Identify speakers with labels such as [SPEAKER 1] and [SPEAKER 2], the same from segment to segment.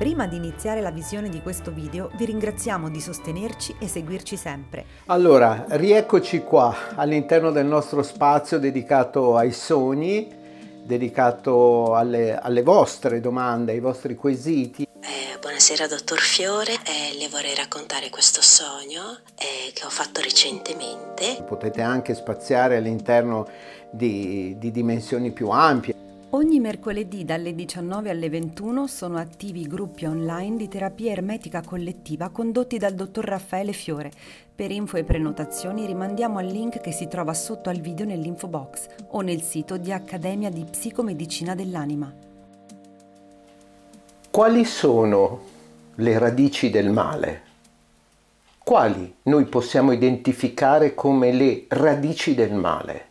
[SPEAKER 1] Prima di iniziare la visione di questo video vi ringraziamo di sostenerci e seguirci sempre.
[SPEAKER 2] Allora, rieccoci qua all'interno del nostro spazio dedicato ai sogni, dedicato alle vostre domande, ai vostri quesiti.
[SPEAKER 3] Buonasera dottor Fiore, le vorrei raccontare questo sogno che ho fatto recentemente.
[SPEAKER 2] Potete anche spaziare all'interno di dimensioni più ampie.
[SPEAKER 1] Ogni mercoledì dalle 19 alle 21 sono attivi gruppi online di terapia ermetica collettiva condotti dal dottor Raffaele Fiore. Per info e prenotazioni rimandiamo al link che si trova sotto al video nell'info box o nel sito di Accademia di Psicomedicina dell'Anima.
[SPEAKER 2] Quali sono le radici del male? Quali noi possiamo identificare come le radici del male?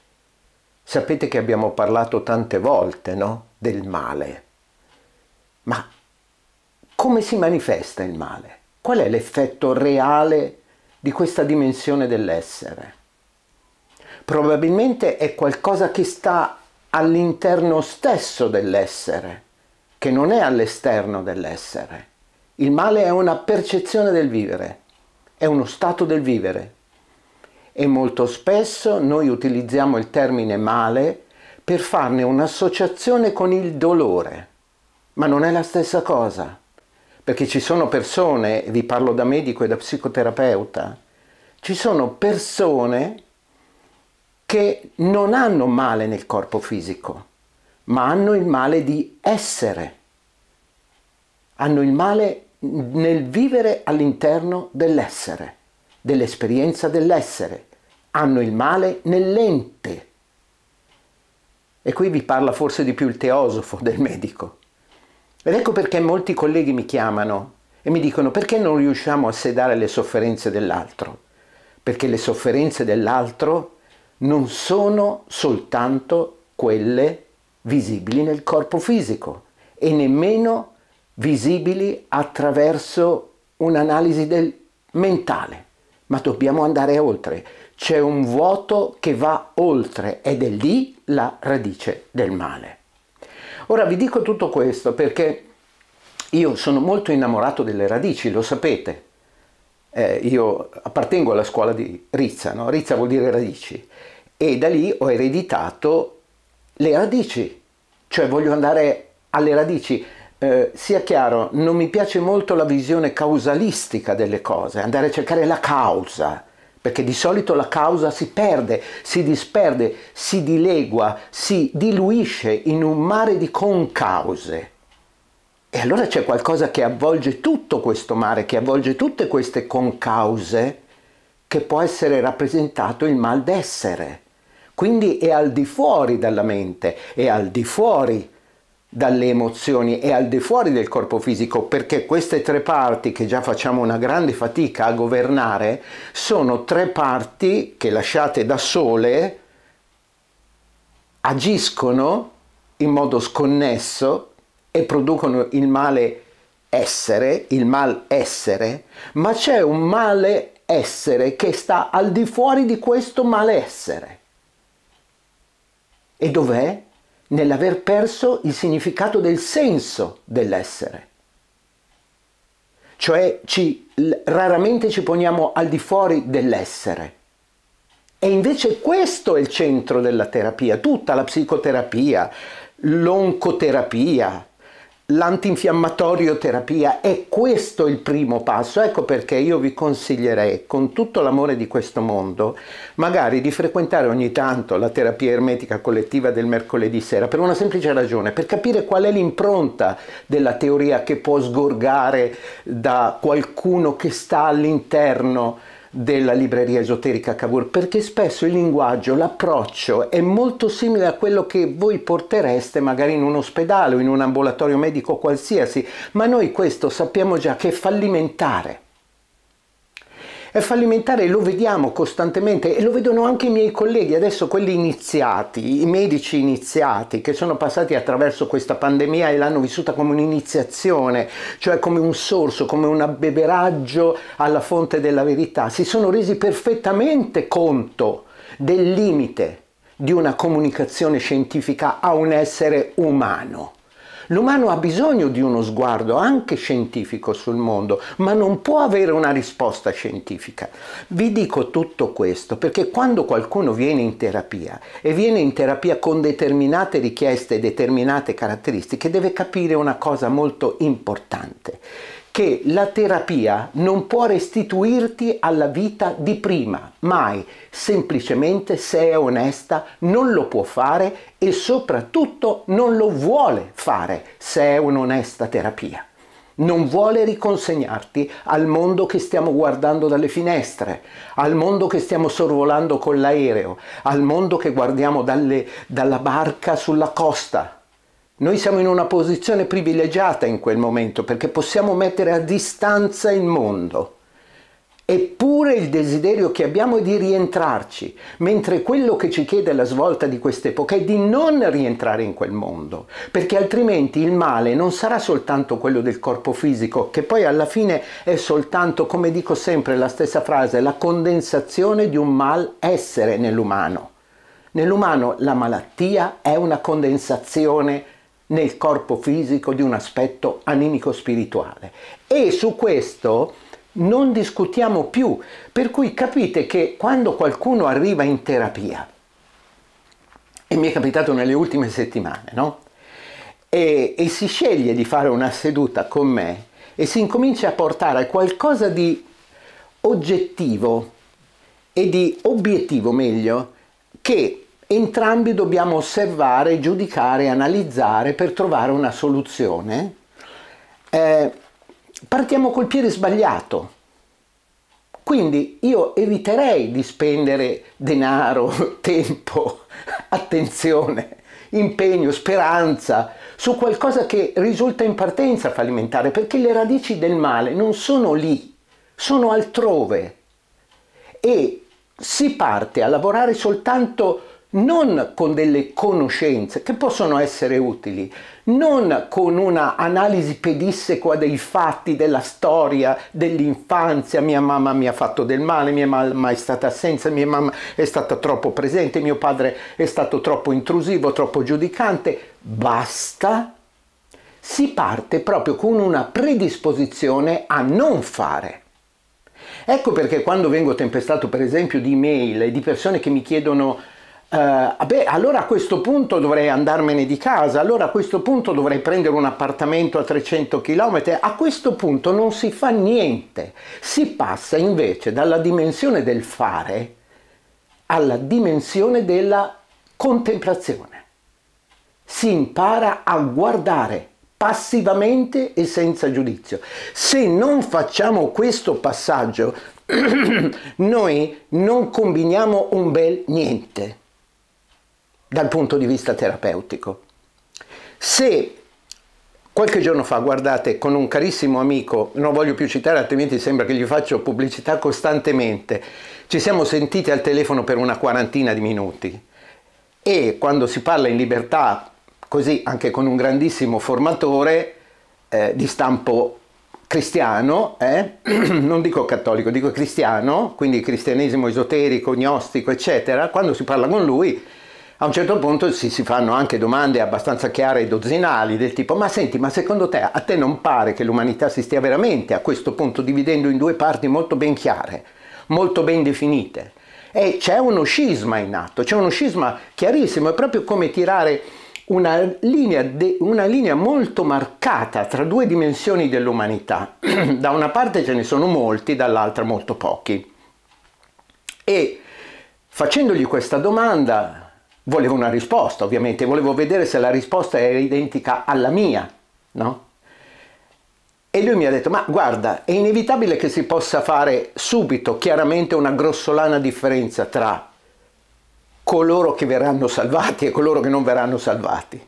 [SPEAKER 2] Sapete che abbiamo parlato tante volte, no? Del male. Ma come si manifesta il male? Qual è l'effetto reale di questa dimensione dell'essere? Probabilmente è qualcosa che sta all'interno stesso dell'essere, che non è all'esterno dell'essere. Il male è una percezione del vivere, è uno stato del vivere. E molto spesso noi utilizziamo il termine male per farne un'associazione con il dolore, ma non è la stessa cosa, perché ci sono persone, vi parlo da medico e da psicoterapeuta, ci sono persone che non hanno male nel corpo fisico, ma hanno il male di essere, hanno il male nel vivere all'interno dell'essere, dell'esperienza dell'essere, hanno il male nell'ente. E qui vi parla forse di più il teosofo del medico. Ed ecco perché molti colleghi mi chiamano e mi dicono: perché non riusciamo a sedare le sofferenze dell'altro? Perché le sofferenze dell'altro non sono soltanto quelle visibili nel corpo fisico e nemmeno visibili attraverso un'analisi del mentale, ma dobbiamo andare oltre. C'è un vuoto che va oltre ed è lì la radice del male. Ora vi dico tutto questo perché io sono molto innamorato delle radici, lo sapete. Io appartengo alla scuola di Rizza, no? Rizza vuol dire radici, e da lì ho ereditato le radici, cioè voglio andare alle radici. Sia chiaro, non mi piace molto la visione causalistica delle cose, andare a cercare la causa, perché di solito la causa si perde, si disperde, si dilegua, si diluisce in un mare di concause. E allora c'è qualcosa che avvolge tutto questo mare, che avvolge tutte queste concause, che può essere rappresentato il malessere. Quindi è al di fuori dalla mente, è al di fuori dalle emozioni e al di fuori del corpo fisico, perché queste tre parti che già facciamo una grande fatica a governare sono tre parti che, lasciate da sole, agiscono in modo sconnesso e producono il male essere, il malessere, ma c'è un malessere che sta al di fuori di questo malessere. E dov'è? Nell'aver perso il significato del senso dell'essere. Cioè raramente ci poniamo al di fuori dell'essere. E invece questo è il centro della terapia, tutta la psicoterapia, l'oncoterapia, l'antinfiammatorio terapia, è questo il primo passo. Ecco perché io vi consiglierei, con tutto l'amore di questo mondo, magari di frequentare ogni tanto la terapia ermetica collettiva del mercoledì sera, per una semplice ragione: per capire qual è l'impronta della teoria che può sgorgare da qualcuno che sta all'interno della libreria esoterica Cavour, perché spesso il linguaggio, l'approccio è molto simile a quello che voi portereste magari in un ospedale o in un ambulatorio medico qualsiasi, ma noi questo sappiamo già che è fallimentare. È fallimentare, lo vediamo costantemente e lo vedono anche i miei colleghi adesso, quelli iniziati, i medici iniziati che sono passati attraverso questa pandemia e l'hanno vissuta come un'iniziazione, cioè come un sorso, come un abbeveraggio alla fonte della verità. Si sono resi perfettamente conto del limite di una comunicazione scientifica a un essere umano. L'umano ha bisogno di uno sguardo anche scientifico sul mondo, ma non può avere una risposta scientifica. Vi dico tutto questo perché quando qualcuno viene in terapia e viene in terapia con determinate richieste e determinate caratteristiche, deve capire una cosa molto importante, che la terapia non può restituirti alla vita di prima, mai. Semplicemente, se è onesta, non lo può fare e soprattutto non lo vuole fare se è un'onesta terapia. Non vuole riconsegnarti al mondo che stiamo guardando dalle finestre, al mondo che stiamo sorvolando con l'aereo, al mondo che guardiamo dalla barca sulla costa. Noi siamo in una posizione privilegiata in quel momento perché possiamo mettere a distanza il mondo. Eppure il desiderio che abbiamo è di rientrarci, mentre quello che ci chiede la svolta di quest'epoca è di non rientrare in quel mondo, perché altrimenti il male non sarà soltanto quello del corpo fisico, che poi alla fine è soltanto, come dico sempre la stessa frase, la condensazione di un malessere nell'umano. Nell'umano la malattia è una condensazione nel corpo fisico di un aspetto animico-spirituale. E su questo non discutiamo più, per cui capite che quando qualcuno arriva in terapia, e mi è capitato nelle ultime settimane, no? E si sceglie di fare una seduta con me e si incomincia a portare qualcosa di oggettivo e di obiettivo, meglio, che entrambi dobbiamo osservare, giudicare, analizzare per trovare una soluzione. Partiamo col piede sbagliato. Quindi io eviterei di spendere denaro, tempo, attenzione, impegno, speranza su qualcosa che risulta in partenza fallimentare, perché le radici del male non sono lì, sono altrove. E si parte a lavorare soltanto non con delle conoscenze che possono essere utili, non con una analisi pedissequa dei fatti, della storia, dell'infanzia. Mia mamma mi ha fatto del male, mia mamma è stata assenza, mia mamma è stata troppo presente, mio padre è stato troppo intrusivo, troppo giudicante. Basta. Si parte proprio con una predisposizione a non fare. Ecco perché quando vengo tempestato per esempio di email e di persone che mi chiedono allora a questo punto dovrei andarmene di casa, allora a questo punto dovrei prendere un appartamento a 300 km, a questo punto non si fa niente, si passa invece dalla dimensione del fare alla dimensione della contemplazione. Si impara a guardare passivamente e senza giudizio. Se non facciamo questo passaggio, noi non combiniamo un bel niente dal punto di vista terapeutico. Se qualche giorno fa, guardate, con un carissimo amico, non voglio più citare altrimenti sembra che gli faccio pubblicità costantemente, ci siamo sentiti al telefono per una quarantina di minuti e quando si parla in libertà, così anche con un grandissimo formatore di stampo cristiano, non dico cattolico, dico cristiano, quindi cristianesimo esoterico, gnostico, eccetera, quando si parla con lui, a un certo punto si fanno anche domande abbastanza chiare e dozzinali, del tipo: ma senti, ma secondo te, a te non pare che l'umanità si stia veramente a questo punto dividendo in due parti molto ben chiare, molto ben definite? E c'è uno scisma in atto, c'è uno scisma chiarissimo, è proprio come tirare una linea molto marcata tra due dimensioni dell'umanità. Da una parte ce ne sono molti, dall'altra molto pochi. E facendogli questa domanda volevo una risposta, ovviamente, volevo vedere se la risposta era identica alla mia, no? E lui mi ha detto: ma guarda, è inevitabile che si possa fare subito, chiaramente, una grossolana differenza tra coloro che verranno salvati e coloro che non verranno salvati.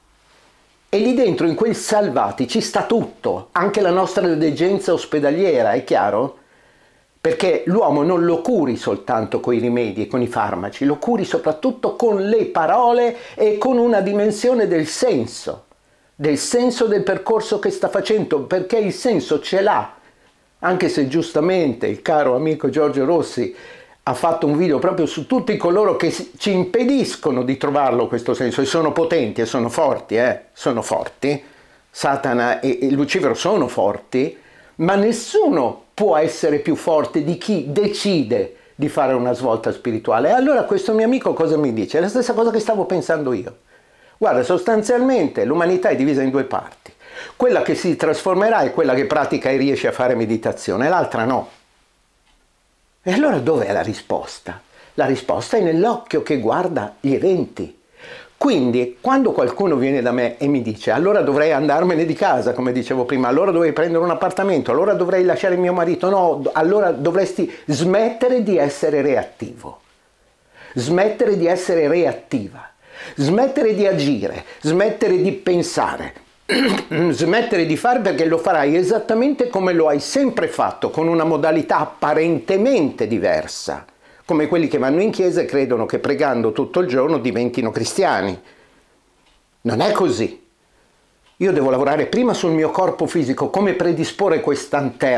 [SPEAKER 2] E lì dentro, in quel salvati, ci sta tutto, anche la nostra degenza ospedaliera, è chiaro? Perché l'uomo non lo curi soltanto con i rimedi e con i farmaci, lo curi soprattutto con le parole e con una dimensione del senso del percorso che sta facendo, perché il senso ce l'ha, anche se giustamente il caro amico Giorgio Rossi ha fatto un video proprio su tutti coloro che ci impediscono di trovarlo questo senso, e sono potenti e sono forti, Satana e Lucifero sono forti, ma nessuno può essere più forte di chi decide di fare una svolta spirituale. E allora questo mio amico cosa mi dice? È la stessa cosa che stavo pensando io. Guarda, sostanzialmente l'umanità è divisa in due parti. Quella che si trasformerà è quella che pratica e riesce a fare meditazione, l'altra no. E allora dov'è la risposta? La risposta è nell'occhio che guarda gli eventi. Quindi quando qualcuno viene da me e mi dice allora dovrei andarmene di casa, come dicevo prima, allora dovrei prendere un appartamento, allora dovrei lasciare mio marito, no, allora dovresti smettere di essere reattivo, smettere di essere reattiva, smettere di agire, smettere di pensare, smettere di fare, perché lo farai esattamente come lo hai sempre fatto, con una modalità apparentemente diversa. Come quelli che vanno in chiesa e credono che pregando tutto il giorno diventino cristiani. Non è così. Io devo lavorare prima sul mio corpo fisico, come predisporre questa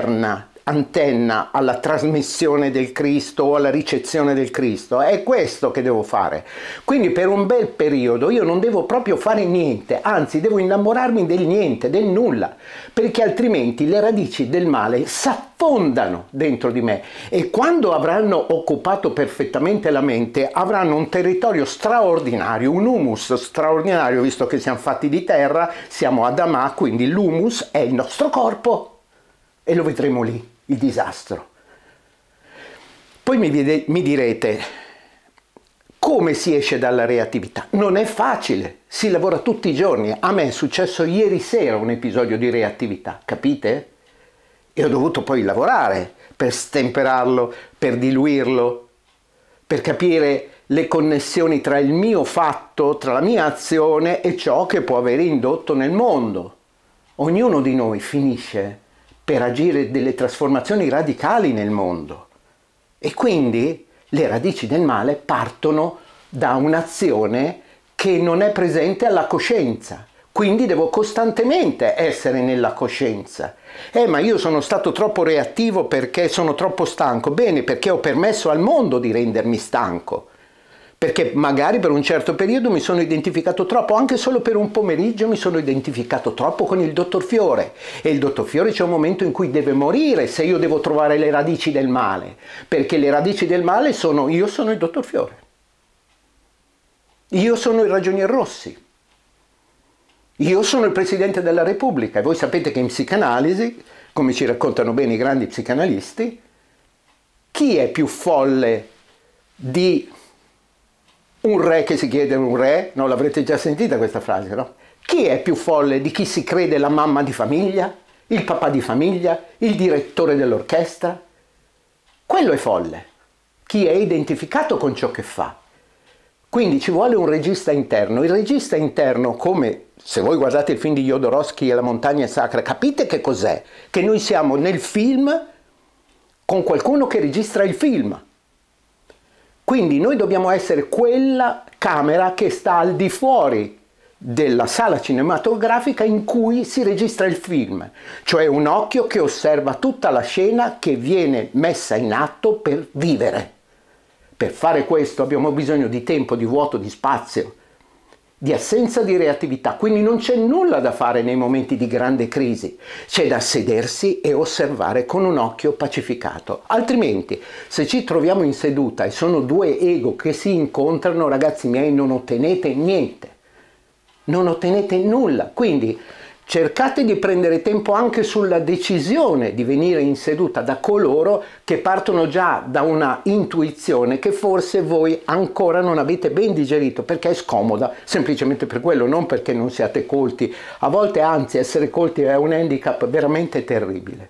[SPEAKER 2] antenna alla trasmissione del Cristo o alla ricezione del Cristo. È questo che devo fare. Quindi per un bel periodo io non devo proprio fare niente, anzi devo innamorarmi del niente, del nulla, perché altrimenti le radici del male s'affondano dentro di me e quando avranno occupato perfettamente la mente avranno un territorio straordinario, un humus straordinario, visto che siamo fatti di terra, siamo Adamà, quindi l'humus è il nostro corpo e lo vedremo lì. Il disastro. Poi mi direte, come si esce dalla reattività? Non è facile, si lavora tutti i giorni. A me è successo ieri sera un episodio di reattività, capite? E ho dovuto poi lavorare per stemperarlo, per diluirlo, per capire le connessioni tra il mio fatto, tra la mia azione e ciò che può aver indotto nel mondo. Ognuno di noi finisce per agire delle trasformazioni radicali nel mondo. E quindi le radici del male partono da un'azione che non è presente alla coscienza. Quindi devo costantemente essere nella coscienza. Ma io sono stato troppo reattivo perché sono troppo stanco. Bene, perché ho permesso al mondo di rendermi stanco. Perché magari per un certo periodo mi sono identificato troppo, anche solo per un pomeriggio mi sono identificato troppo con il dottor Fiore. E il dottor Fiore c'è un momento in cui deve morire se io devo trovare le radici del male. Perché le radici del male sono, io sono il dottor Fiore. Io sono il Ragionier Rossi. Io sono il Presidente della Repubblica. E voi sapete che in psicanalisi, come ci raccontano bene i grandi psicanalisti, chi è più folle di un re che si chiede un re? No, l'avrete già sentita questa frase, no? Chi è più folle di chi si crede la mamma di famiglia, il papà di famiglia, il direttore dell'orchestra? Quello è folle. Chi è identificato con ciò che fa. Quindi ci vuole un regista interno. Il regista interno, come se voi guardate il film di Jodorowsky e La montagna è sacra, capite che cos'è? Che noi siamo nel film con qualcuno che registra il film. Quindi noi dobbiamo essere quella camera che sta al di fuori della sala cinematografica in cui si registra il film, cioè un occhio che osserva tutta la scena che viene messa in atto per vivere. Per fare questo abbiamo bisogno di tempo, di vuoto, di spazio, di assenza di reattività, quindi non c'è nulla da fare nei momenti di grande crisi, c'è da sedersi e osservare con un occhio pacificato. Altrimenti, se ci troviamo in seduta e sono due ego che si incontrano, ragazzi miei, non ottenete niente, non ottenete nulla. Quindi cercate di prendere tempo anche sulla decisione di venire in seduta da coloro che partono già da una intuizione che forse voi ancora non avete ben digerito, perché è scomoda, semplicemente per quello, non perché non siate colti. A volte, anzi, essere colti è un handicap veramente terribile.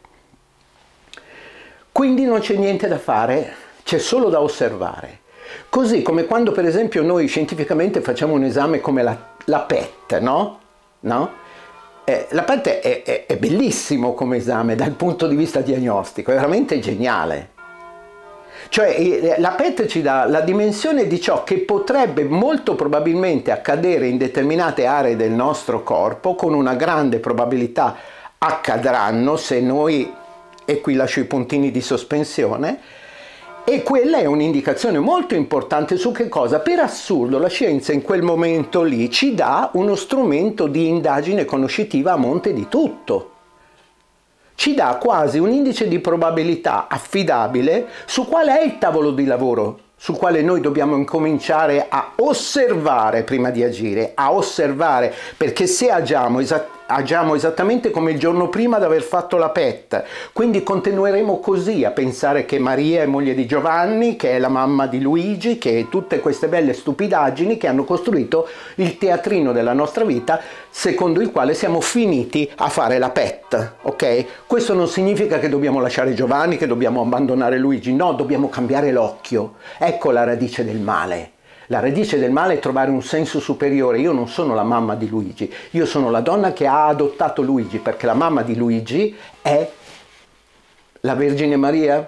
[SPEAKER 2] Quindi non c'è niente da fare, c'è solo da osservare. Così come quando, per esempio, noi scientificamente facciamo un esame come la PET, no? La PET è bellissimo come esame dal punto di vista diagnostico, è veramente geniale. Cioè la PET ci dà la dimensione di ciò che potrebbe molto probabilmente accadere in determinate aree del nostro corpo, con una grande probabilità accadranno se noi, e qui lascio i puntini di sospensione, E quella è un'indicazione molto importante su che cosa? Per assurdo la scienza in quel momento lì ci dà uno strumento di indagine conoscitiva a monte di tutto. Ci dà quasi un indice di probabilità affidabile su qual è il tavolo di lavoro sul quale noi dobbiamo incominciare a osservare prima di agire, a osservare, perché se agiamo esattamente come il giorno prima di aver fatto la PET, quindi continueremo così a pensare che Maria è moglie di Giovanni, che è la mamma di Luigi, che tutte queste belle stupidaggini che hanno costruito il teatrino della nostra vita, secondo il quale siamo finiti a fare la PET, ok? Questo non significa che dobbiamo lasciare Giovanni, che dobbiamo abbandonare Luigi, no, dobbiamo cambiare l'occhio. Ecco la radice del male. La radice del male è trovare un senso superiore. Io non sono la mamma di Luigi, io sono la donna che ha adottato Luigi, perché la mamma di Luigi è la Vergine Maria.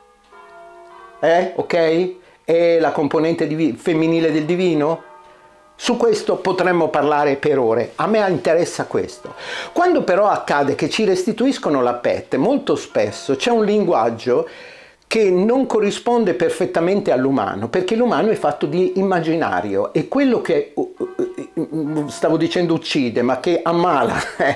[SPEAKER 2] Ok? È la componente femminile del divino? Su questo potremmo parlare per ore, a me interessa questo. Quando però accade che ci restituiscono la PET, molto spesso c'è un linguaggio che non corrisponde perfettamente all'umano, perché l'umano è fatto di immaginario e quello che, stavo dicendo uccide, ma che ammala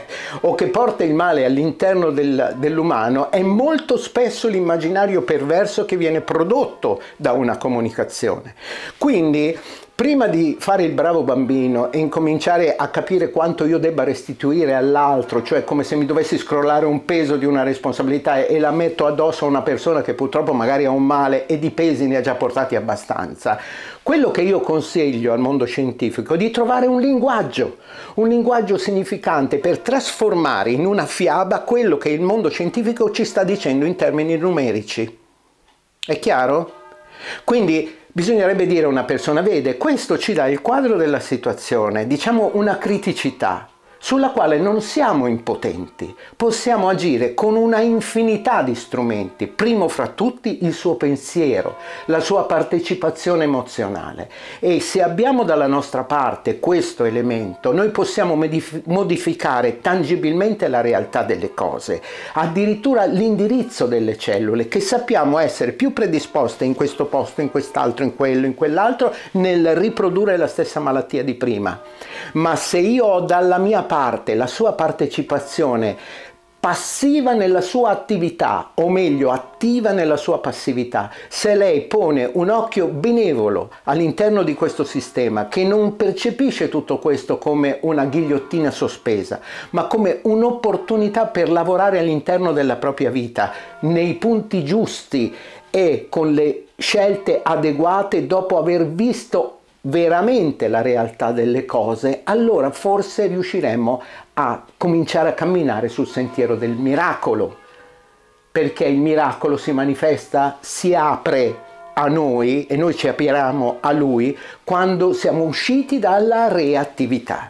[SPEAKER 2] o che porta il male all'interno dell'umano è molto spesso l'immaginario perverso che viene prodotto da una comunicazione. Quindi, prima di fare il bravo bambino e incominciare a capire quanto io debba restituire all'altro, cioè come se mi dovessi scrollare un peso di una responsabilità e la metto addosso a una persona che purtroppo magari ha un male e di pesi ne ha già portati abbastanza, quello che io consiglio al mondo scientifico è di trovare un linguaggio significante per trasformare in una fiaba quello che il mondo scientifico ci sta dicendo in termini numerici. È chiaro? Quindi bisognerebbe dire a una persona, vede, questo ci dà il quadro della situazione, diciamo una criticità sulla quale non siamo impotenti, possiamo agire con una infinità di strumenti, primo fra tutti il suo pensiero, la sua partecipazione emozionale, e se abbiamo dalla nostra parte questo elemento noi possiamo modificare tangibilmente la realtà delle cose, addirittura l'indirizzo delle cellule che sappiamo essere più predisposte in questo posto, in quest'altro, in quello, in quell'altro, nel riprodurre la stessa malattia di prima. Ma se io ho dalla mia parte la sua partecipazione passiva nella sua attività, o meglio attiva nella sua passività, se lei pone un occhio benevolo all'interno di questo sistema che non percepisce tutto questo come una ghigliottina sospesa, ma come un'opportunità per lavorare all'interno della propria vita, nei punti giusti e con le scelte adeguate dopo aver visto veramente la realtà delle cose, allora forse riusciremo a cominciare a camminare sul sentiero del miracolo, perché il miracolo si manifesta, si apre a noi e noi ci apriamo a lui quando siamo usciti dalla reattività.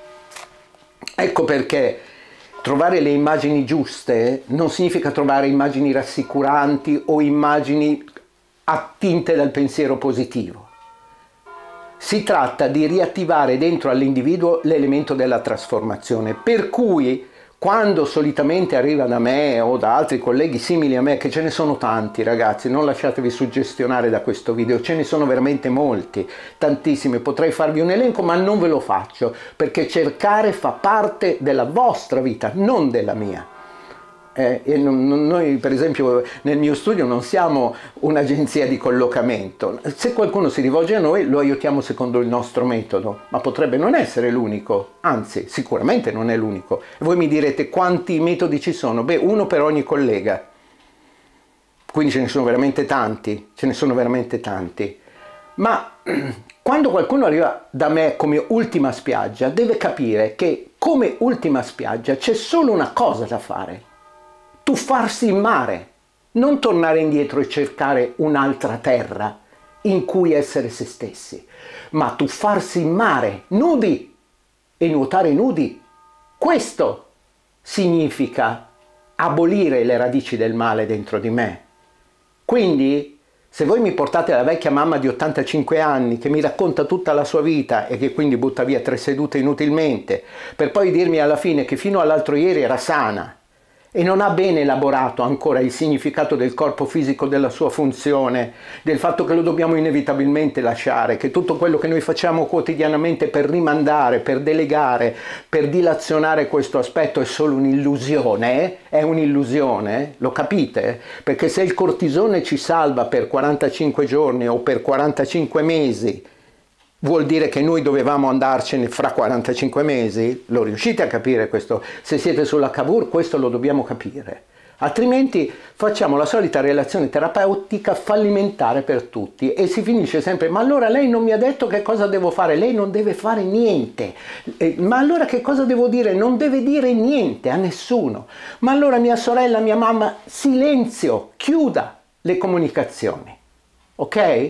[SPEAKER 2] Ecco perché trovare le immagini giuste non significa trovare immagini rassicuranti o immagini attinte dal pensiero positivo. Si tratta di riattivare dentro all'individuo l'elemento della trasformazione, per cui quando solitamente arriva da me o da altri colleghi simili a me, che ce ne sono tanti ragazzi, non lasciatevi suggestionare da questo video, ce ne sono veramente molti, tantissimi, potrei farvi un elenco ma non ve lo faccio, perché cercare fa parte della vostra vita, non della mia. Noi per esempio nel mio studio non siamo un'agenzia di collocamento, se qualcuno si rivolge a noi lo aiutiamo secondo il nostro metodo, ma potrebbe non essere l'unico, anzi sicuramente non è l'unico. E voi mi direte quanti metodi ci sono? Beh, uno per ogni collega, quindi ce ne sono veramente tanti, ma quando qualcuno arriva da me come ultima spiaggia deve capire che come ultima spiaggia c'è solo una cosa da fare: tuffarsi in mare, non tornare indietro e cercare un'altra terra in cui essere se stessi, ma tuffarsi in mare, nudi, e nuotare nudi. Questo significa abolire le radici del male dentro di me. Quindi, se voi mi portate la vecchia mamma di 85 anni che mi racconta tutta la sua vita e che quindi butta via 3 sedute inutilmente, per poi dirmi alla fine che fino all'altro ieri era sana, e non ha ben elaborato ancora il significato del corpo fisico, della sua funzione, del fatto che lo dobbiamo inevitabilmente lasciare, che tutto quello che noi facciamo quotidianamente per rimandare, per delegare, per dilazionare questo aspetto è solo un'illusione, è un'illusione, lo capite? Perché se il cortisone ci salva per 45 giorni o per 45 mesi, vuol dire che noi dovevamo andarcene fra 45 mesi? Lo riuscite a capire questo? Se siete sulla Cavour questo lo dobbiamo capire. Altrimenti facciamo la solita relazione terapeutica fallimentare per tutti e si finisce sempre: ma allora lei non mi ha detto che cosa devo fare? Lei non deve fare niente. Ma allora che cosa devo dire? Non deve dire niente a nessuno. Ma allora mia sorella, mia mamma, silenzio, chiuda le comunicazioni. Ok?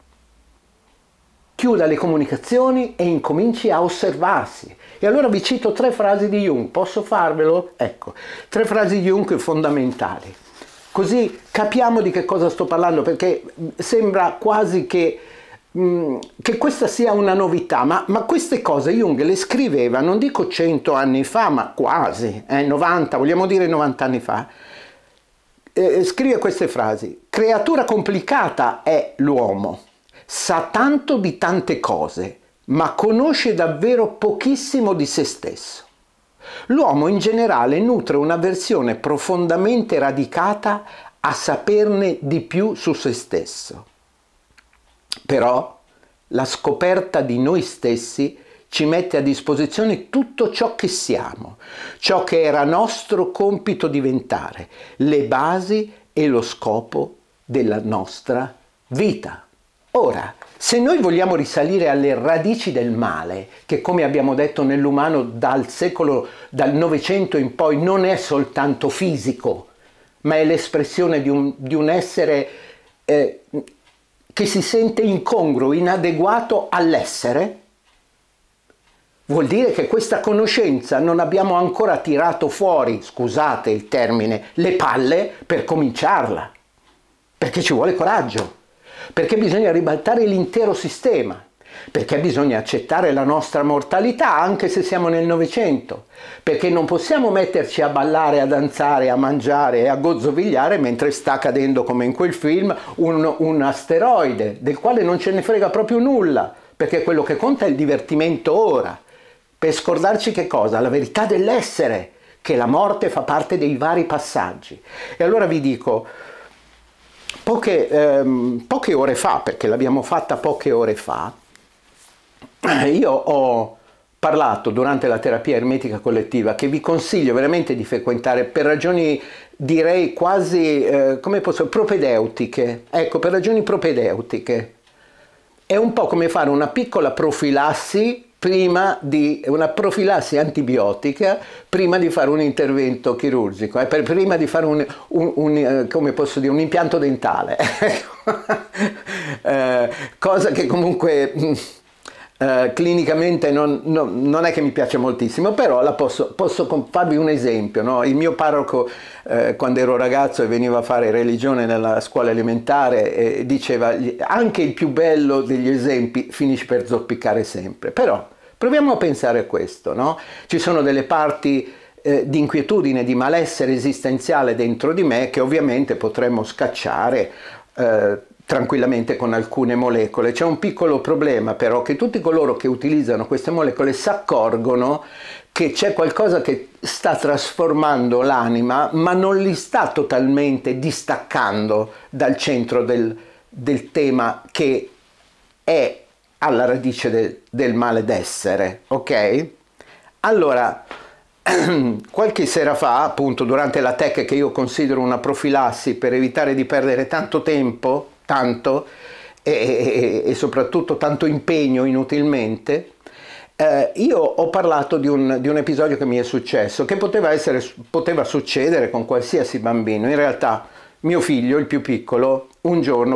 [SPEAKER 2] Chiuda le comunicazioni e incominci a osservarsi. E allora vi cito 3 frasi di Jung, posso farvelo? Ecco, 3 frasi di Jung fondamentali. Così capiamo di che cosa sto parlando, perché sembra quasi che questa sia una novità, ma queste cose Jung le scriveva, non dico 100 anni fa, ma quasi, 90, vogliamo dire 90 anni fa. Scrive queste frasi: creatura complicata è l'uomo. Sa tanto di tante cose, ma conosce davvero pochissimo di se stesso. L'uomo in generale nutre un'avversione profondamente radicata a saperne di più su se stesso. Però la scoperta di noi stessi ci mette a disposizione tutto ciò che siamo, ciò che era nostro compito diventare, le basi e lo scopo della nostra vita. Ora, se noi vogliamo risalire alle radici del male, che come abbiamo detto nell'umano dal Novecento in poi non è soltanto fisico, ma è l'espressione di un essere che si sente incongruo, inadeguato all'essere, vuol dire che questa conoscenza non abbiamo ancora tirato fuori, scusate il termine, le palle per cominciarla, perché ci vuole coraggio. Perché bisogna ribaltare l'intero sistema, perché bisogna accettare la nostra mortalità anche se siamo nel Novecento, perché non possiamo metterci a ballare, a danzare, a mangiare e a gozzovigliare mentre sta cadendo, come in quel film, un asteroide del quale non ce ne frega proprio nulla, perché quello che conta è il divertimento ora, per scordarci che cosa? La verità dell'essere, che la morte fa parte dei vari passaggi. E allora vi dico, poche ore fa, perché l'abbiamo fatta poche ore fa, io ho parlato durante la terapia ermetica collettiva, che vi consiglio veramente di frequentare per ragioni, direi quasi, propedeutiche. Ecco, per ragioni propedeutiche. È un po' come fare una piccola profilassi una profilassi antibiotica prima di fare un intervento chirurgico, prima di fare un impianto dentale. Cosa che comunque clinicamente non è che mi piace moltissimo, però posso farvi un esempio, no? Il mio parroco, quando ero ragazzo e veniva a fare religione nella scuola elementare, diceva: anche il più bello degli esempi finisce per zoppicare sempre. Però proviamo a pensare a questo, no? Ci sono delle parti di inquietudine, di malessere esistenziale dentro di me che ovviamente potremmo scacciare tranquillamente con alcune molecole. C'è un piccolo problema però, che tutti coloro che utilizzano queste molecole si accorgono che c'è qualcosa che sta trasformando l'anima, ma non li sta totalmente distaccando dal centro del tema che è alla radice del male d'essere, ok? Allora, qualche sera fa, appunto durante la TEC, che io considero una profilassi per evitare di perdere tanto tempo, e soprattutto tanto impegno inutilmente, io ho parlato di un episodio che mi è successo, che poteva succedere con qualsiasi bambino. In realtà mio figlio, il più piccolo, un giorno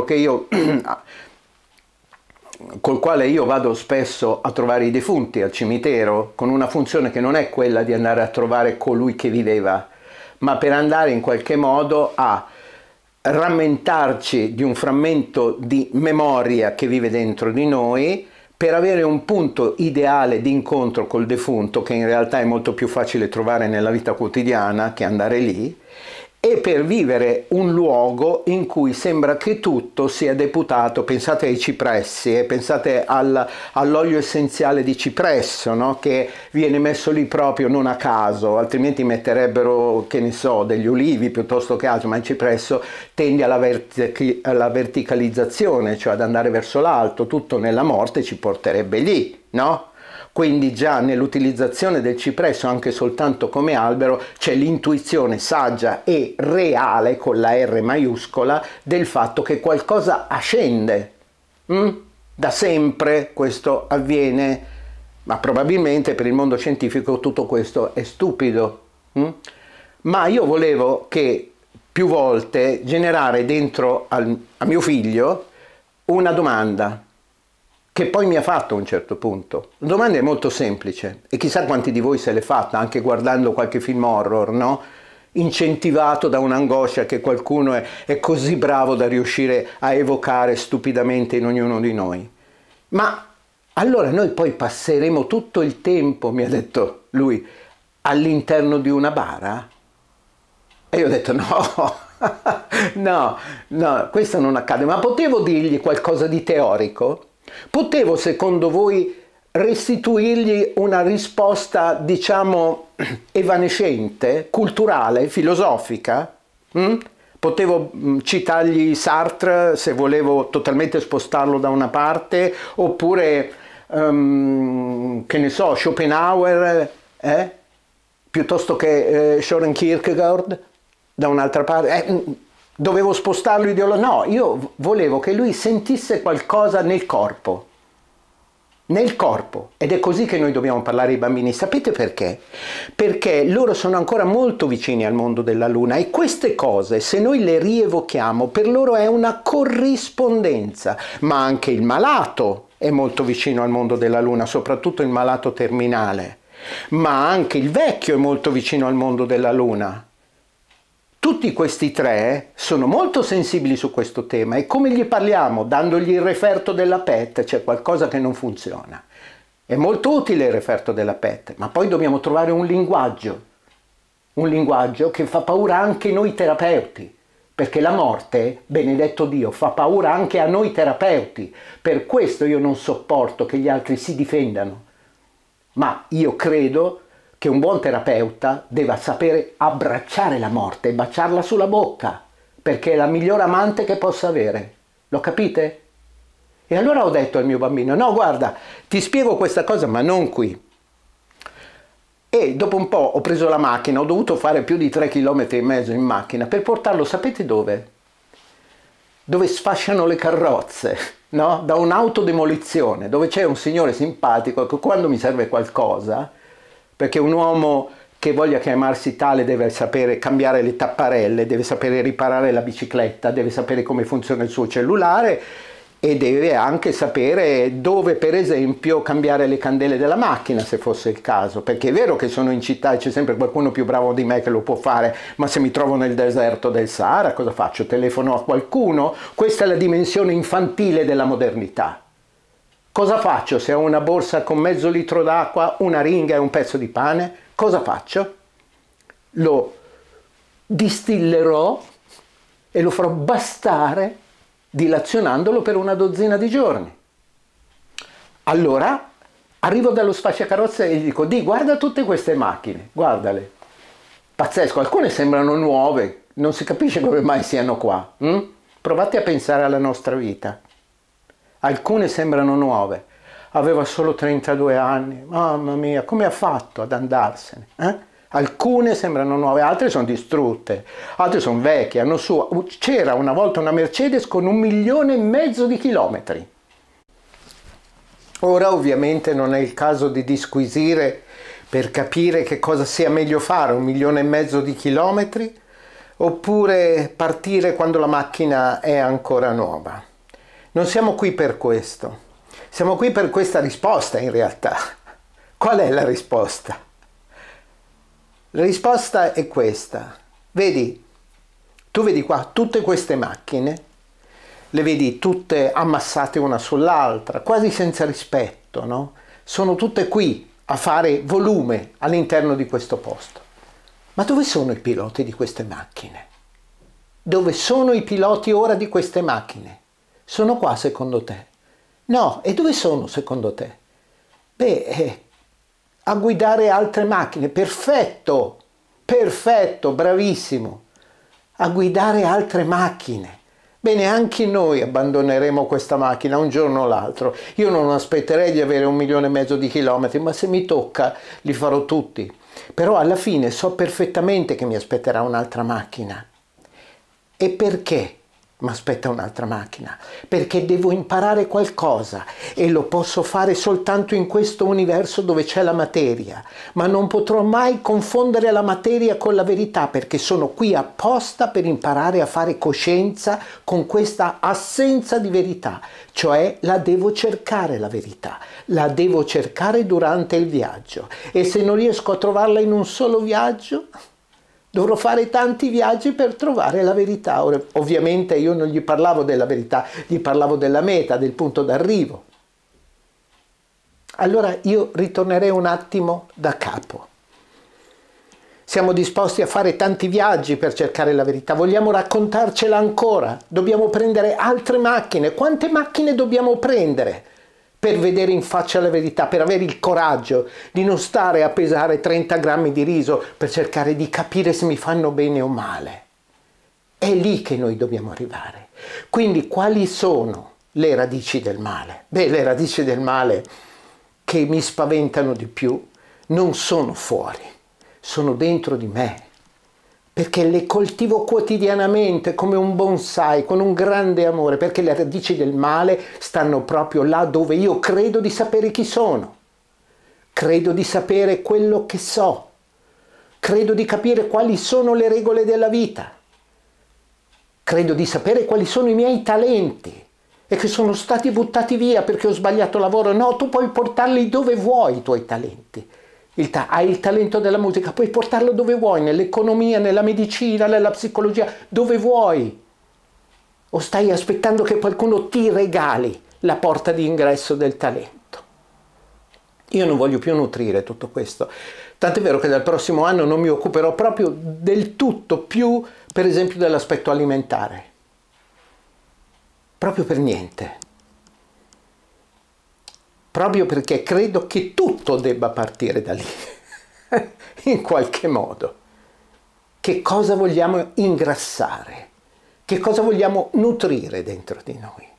[SPEAKER 2] col quale io vado spesso a trovare i defunti al cimitero, con una funzione che non è quella di andare a trovare colui che viveva, ma per andare in qualche modo a rammentarci di un frammento di memoria che vive dentro di noi, per avere un punto ideale di incontro col defunto, che in realtà è molto più facile trovare nella vita quotidiana che andare lì, e per vivere un luogo in cui sembra che tutto sia deputato. Pensate ai cipressi, pensate all'olio essenziale di cipresso, no? Che viene messo lì proprio non a caso, altrimenti metterebbero, che ne so, degli olivi piuttosto che altro, ma il cipresso tende alla verticalizzazione, cioè ad andare verso l'alto, tutto nella morte ci porterebbe lì, no? Quindi già nell'utilizzazione del cipresso, anche soltanto come albero, c'è l'intuizione saggia e reale, con la R maiuscola, del fatto che qualcosa ascende. Da sempre questo avviene, ma probabilmente per il mondo scientifico tutto questo è stupido. Ma io volevo che più volte generare dentro a mio figlio una domanda, che poi mi ha fatto a un certo punto. La domanda è molto semplice e chissà quanti di voi se l'è fatta anche guardando qualche film horror, no? Incentivato da un'angoscia che qualcuno è così bravo da riuscire a evocare stupidamente in ognuno di noi. Ma allora noi poi passeremo tutto il tempo, mi ha detto lui, all'interno di una bara? E io ho detto no, questo non accade. Ma potevo dirgli qualcosa di teorico? Potevo, secondo voi, restituirgli una risposta, diciamo, evanescente, culturale, filosofica? Potevo citargli Sartre se volevo totalmente spostarlo da una parte, oppure, che ne so, Schopenhauer, piuttosto che Søren Kierkegaard da un'altra parte. Dovevo spostarlo ideologico? No, io volevo che lui sentisse qualcosa nel corpo. Nel corpo. Ed è così che noi dobbiamo parlare ai bambini. Sapete perché? Perché loro sono ancora molto vicini al mondo della luna e queste cose, se noi le rievochiamo, per loro è una corrispondenza. Ma anche il malato è molto vicino al mondo della luna, soprattutto il malato terminale. Ma anche il vecchio è molto vicino al mondo della luna. Tutti questi tre sono molto sensibili su questo tema e come gli parliamo? Dandogli il referto della PET, c'è qualcosa che non funziona. È molto utile il referto della PET, ma poi dobbiamo trovare un linguaggio che fa paura anche noi terapeuti, perché la morte, benedetto Dio, fa paura anche a noi terapeuti. Per questo io non sopporto che gli altri si difendano, ma io credo che un buon terapeuta deve sapere abbracciare la morte e baciarla sulla bocca, perché è la migliore amante che possa avere. Lo capite? E allora ho detto al mio bambino, no guarda, ti spiego questa cosa ma non qui. E dopo un po' ho preso la macchina, ho dovuto fare più di 3,5 km in macchina per portarlo, sapete dove? Dove sfasciano le carrozze, no? Da un'autodemolizione, dove c'è un signore simpatico che quando mi serve qualcosa, perché un uomo che voglia chiamarsi tale deve sapere cambiare le tapparelle, deve sapere riparare la bicicletta, deve sapere come funziona il suo cellulare e deve anche sapere dove, per esempio, cambiare le candele della macchina, se fosse il caso, perché è vero che sono in città e c'è sempre qualcuno più bravo di me che lo può fare, ma se mi trovo nel deserto del Sahara cosa faccio? Telefono a qualcuno? Questa è la dimensione infantile della modernità. Cosa faccio se ho una borsa con mezzo litro d'acqua, una ringa e un pezzo di pane? Cosa faccio? Lo distillerò e lo farò bastare dilazionandolo per una dozzina di giorni. Allora arrivo dallo sfasciacarrozze e gli dico, guarda tutte queste macchine, guardale. Pazzesco, alcune sembrano nuove, non si capisce come mai siano qua. Provate a pensare alla nostra vita. Alcune sembrano nuove, aveva solo 32 anni, mamma mia, come ha fatto ad andarsene? Alcune sembrano nuove, altre sono distrutte, altre sono vecchie, hanno su. C'era una volta una Mercedes con 1,5 milioni di chilometri. Ora ovviamente non è il caso di disquisire per capire che cosa sia meglio fare, 1,5 milioni di chilometri, oppure partire quando la macchina è ancora nuova. Non siamo qui per questo, siamo qui per questa risposta in realtà. Qual è la risposta? La risposta è questa. Vedi, tu vedi qua tutte queste macchine, le vedi tutte ammassate una sull'altra, quasi senza rispetto, no? Sono tutte qui a fare volume all'interno di questo posto. Ma dove sono i piloti di queste macchine? Dove sono i piloti ora di queste macchine? Sono qua secondo te? No, e dove sono secondo te? Beh, a guidare altre macchine, perfetto, perfetto, bravissimo, a guidare altre macchine. Bene, anche noi abbandoneremo questa macchina un giorno o l'altro. Io non aspetterei di avere 1,5 milioni di chilometri, ma se mi tocca li farò tutti. Però alla fine so perfettamente che mi aspetterà un'altra macchina. E perché mi aspetta un'altra macchina? Perché devo imparare qualcosa e lo posso fare soltanto in questo universo dove c'è la materia, ma non potrò mai confondere la materia con la verità, perché sono qui apposta per imparare a fare coscienza con questa assenza di verità, cioè la devo cercare la verità, la devo cercare durante il viaggio, e se non riesco a trovarla in un solo viaggio, dovrò fare tanti viaggi per trovare la verità. Ora, ovviamente io non gli parlavo della verità, gli parlavo della meta, del punto d'arrivo. Allora io ritornerei un attimo da capo. Siamo disposti a fare tanti viaggi per cercare la verità, vogliamo raccontarcela ancora, dobbiamo prendere altre macchine. Quante macchine dobbiamo prendere per vedere in faccia la verità, per avere il coraggio di non stare a pesare 30 grammi di riso per cercare di capire se mi fanno bene o male? È lì che noi dobbiamo arrivare. Quindi quali sono le radici del male? Beh, le radici del male che mi spaventano di più non sono fuori, sono dentro di me, perché le coltivo quotidianamente come un bonsai, con un grande amore, perché le radici del male stanno proprio là dove io credo di sapere chi sono, credo di sapere quello che so, credo di capire quali sono le regole della vita, credo di sapere quali sono i miei talenti e che sono stati buttati via perché ho sbagliato lavoro. No, tu puoi portarli dove vuoi i tuoi talenti. Hai il talento della musica, puoi portarlo dove vuoi, nell'economia, nella medicina, nella psicologia, dove vuoi. O stai aspettando che qualcuno ti regali la porta di ingresso del talento? Io non voglio più nutrire tutto questo. Tant'è vero che dal prossimo anno non mi occuperò proprio del tutto più, per esempio, dell'aspetto alimentare. Proprio per niente. Proprio perché credo che tutto debba partire da lì, in qualche modo. Che cosa vogliamo ingrassare? Che cosa vogliamo nutrire dentro di noi?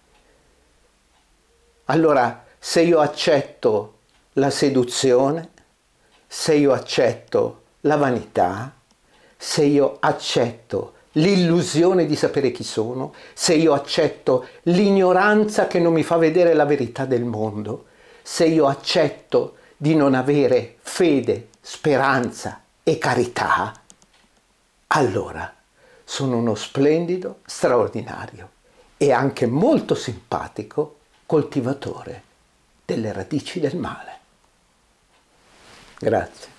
[SPEAKER 2] Allora, se io accetto la seduzione, se io accetto la vanità, se io accetto l'illusione di sapere chi sono, se io accetto l'ignoranza che non mi fa vedere la verità del mondo, se io accetto di non avere fede, speranza e carità, allora sono uno splendido, straordinario e anche molto simpatico coltivatore delle radici del male. Grazie.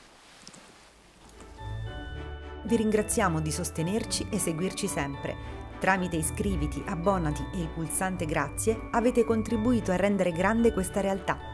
[SPEAKER 1] Vi ringraziamo di sostenerci e seguirci sempre. Tramite iscriviti, abbonati e il pulsante grazie avete contribuito a rendere grande questa realtà.